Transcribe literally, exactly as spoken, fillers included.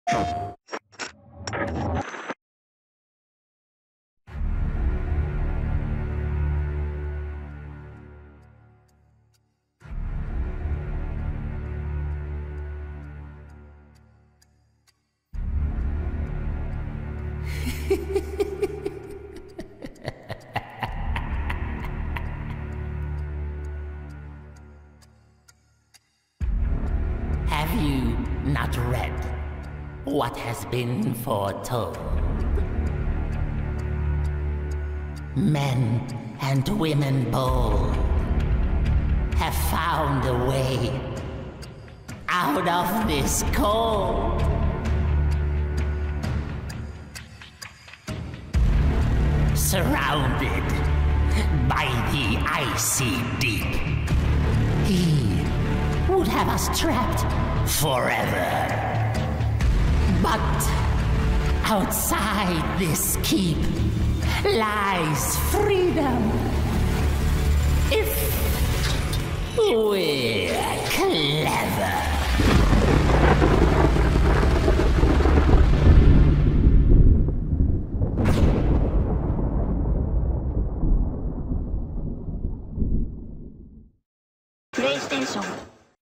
Have you not read what has been foretold? Men and women bold have found a way out of this cold. Surrounded by the icy deep, he would have us trapped forever. But outside this keep lies freedom. If we're clever. PlayStation